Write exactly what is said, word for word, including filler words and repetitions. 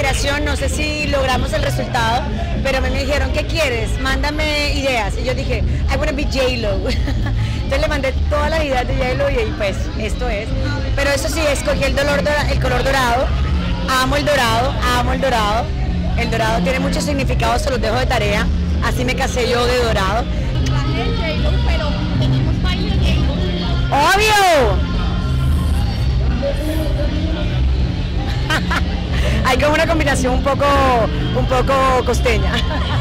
inspiración, no sé si logramos el resultado, pero me dijeron, ¿qué quieres? Mándame ideas. Y yo dije, I wanna be J-Lo. Entonces le mandé todas las ideas de J-Lo y pues esto es. Pero eso sí, escogí el, dolor dora, el color dorado. Amo el dorado, amo el dorado. El dorado tiene mucho significado, se los dejo de tarea. Así me casé yo de dorado. Pero tenemos baile J-Lo. ¡Obvio! Hay como una combinación un poco, un poco costeña.